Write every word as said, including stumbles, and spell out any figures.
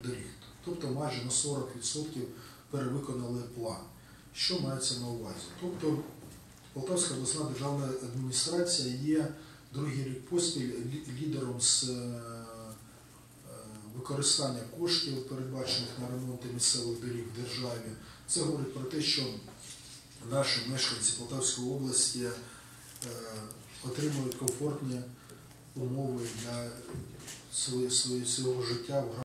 доріг. Тобто майже на сорок відсотків перевиконали план. Що мається на увазі? Тобто Полтавська обласна державна адміністрація є другий рік поспіль лідером з використання коштів, передбачених на ремонти місцевих доріг в державі. Це говорить про те, що наші мешканці Полтавської області е, отримують комфортні умови для свого, свого життя в